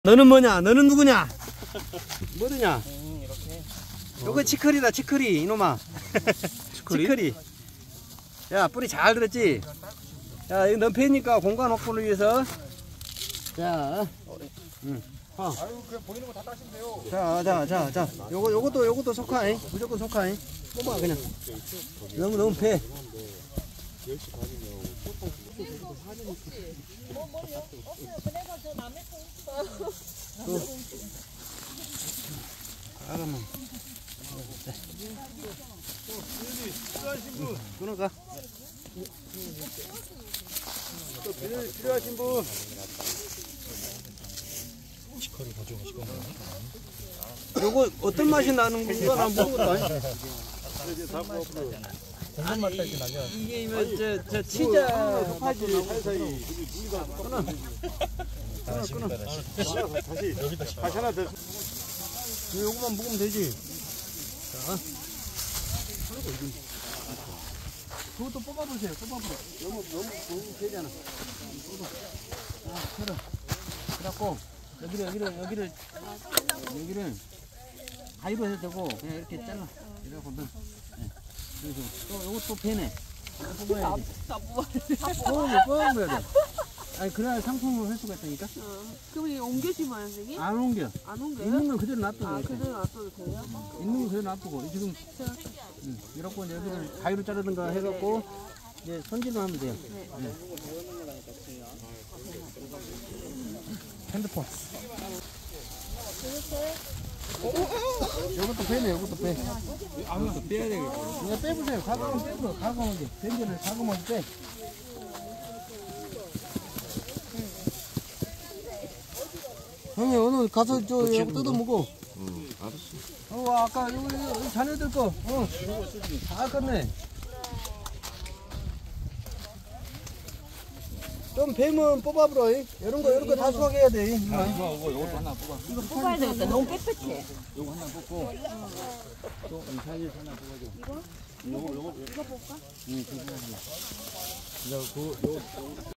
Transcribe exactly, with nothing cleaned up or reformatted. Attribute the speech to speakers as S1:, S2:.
S1: 너는 뭐냐? 너는 누구냐? 뭐드냐?
S2: 음, 이렇게.
S1: 요거 치커리다, 치커리, 이놈아. 치커리? 치커리. 야, 뿌리 잘 들었지? 자, 이거 넌 패니까 공간 확보를 위해서. 자, 응. 어.
S2: 아유, 그냥 보이는 거 다 따시면 돼요.
S1: 자, 자, 자, 자. 요거, 요것도, 요것도 속하잉. 무조건 속하잉. 뽑아, 그냥. 너무, 너무 패. 알아만.
S2: 필요하신 분.
S1: 끊어가.
S2: 또 비닐 필요하신 분.
S3: 치커리 가져오고 싶은 거.
S1: 요거 어떤 맛이 나는 건가? 나 모르겠다.
S3: 공간 맛 살지 나죠.
S1: 이게 저, 저 치자
S2: 속하지 사이사이. 물리가
S1: 끊어. 끊어, 끊어.
S2: 다시 여기다 다시 하나 더.
S1: 요거만 먹으면 되지. 자. 그것도 뽑아보세요. 뽑아보세요. 너무, 너무, 너무 되잖아. 자, 틀어. 그래갖고, 여기를, 여기를, 여기를, 여기를 가위로 해도 되고, 그냥 이렇게 잘라. 이래갖고, 넣어. 네. 그래서 또, 요것도 배네. 이거 뽑아야지.
S4: 다 뽑아야
S1: 뽑아야 뽑아야 돼. 아니, 그래야 상품을 할 수가 있다니까?
S4: 어. 그럼 이게 옮겨 심어요, 선생님?
S1: 안 옮겨.
S4: 안 옮겨요?
S1: 있는 건 그대로 놔두고.
S4: 아,
S1: 이렇게.
S4: 그대로 놔둬도 돼요?
S1: 있는 건 그대로 놔두고. 지금, 응. 이렇고, 이제 여기를 가위로 자르든가 해갖고, 이제 손질을 하면 돼요.
S4: 네.
S1: 네. 핸드폰. 이것도 빼네, 이것도 빼. 이것도 빼야 되겠다. 그냥 빼보세요. 가공은 빼보세요. 가공은 게. 벤제를 가공하고 빼. 형님, 오늘 가서 저 이거 뜯어 먹어.
S2: 응, 알았어.
S1: 어, 아까 여기, 여기 자네들 거. 어, 다 컸네. 좀 뱀은 뽑아보라. 이런 거, 이런 거 다 수확해야 돼.
S2: 이거 이거 이것도 하나 뽑아.
S4: 이거 뽑아야 되겠다. 너무 깨끗해.
S2: 이거 하나 뽑고. 또 이 사이에 하나 뽑아줘.
S4: 이거?
S2: 이거 이거
S4: 이거 볼까?
S2: 응, 그거. 이거 그 요.